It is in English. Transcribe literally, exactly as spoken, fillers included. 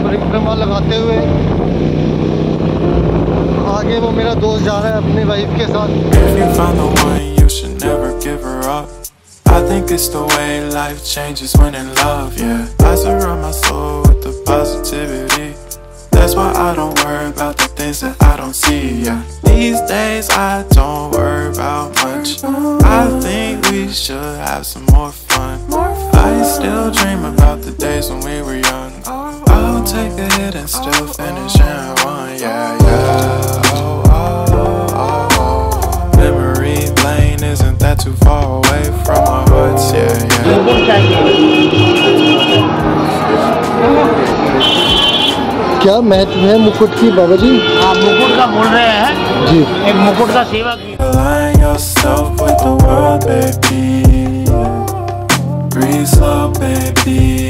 परिक्रमा लगाते हुए। आगे वो मेरा दोस्त जा रहा है अपनी वाइफ के साथ। I think it's the way life changes when in love, yeah. I surround my soul with the positivity. That's why I don't worry about the things that I don't see, yeah. These days I don't worry about much. I think we should have some more fun. I still dream about the days when we were young. I'll take a hit and still finish in one, yeah, yeah. Oh, oh, oh, oh. Memory lane isn't that too far away from our hearts, yeah, yeah. क्या महत्व है मुकुट की बाबा जी? हाँ, मुकुट का बोल रहे हैं जी। एक मुकुट का सेवा की। Align yourself with the world, baby. Breathe slow, baby.